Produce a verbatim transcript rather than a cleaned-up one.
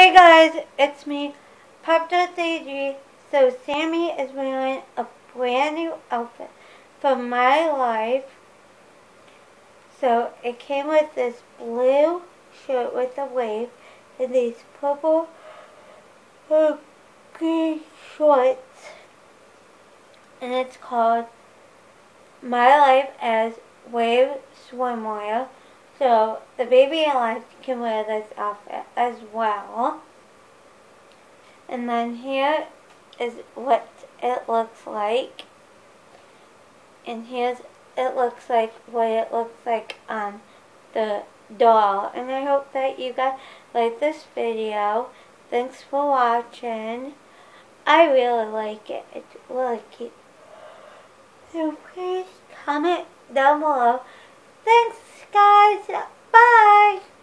Hey guys, it's me, Pop.A G. So Sammy is wearing a brand new outfit from My Life. So it came with this blue shirt with a wave and these purple uh, green shorts. And it's called My Life as Wave Swimwear. So the baby in life can wear this outfit as well. And then here is what it looks like. And here's it looks like what it looks like on the doll. And I hope that you guys like this video. Thanks for watching. I really like it. It's really cute. So please comment down below. Thanks guys. Bye.